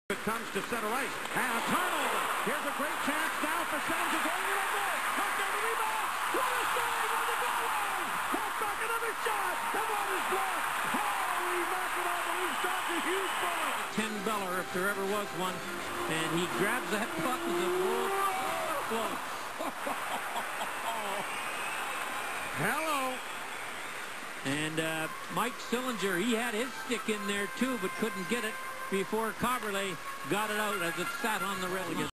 It comes to center ice, and a turnover. Here's a great chance now for Sims to go in the goal. Up there the rebound. What a save on the goal line. Caught back another shot. And one is blocked. Holy mackerel, but he shot a huge ball. Ken Beller, if there ever was one, and he grabs that puck as a whoa. Hello. And Mike Sillinger, he had his stick in there too, but couldn't get it before Coberley got it out as it sat on the rail again.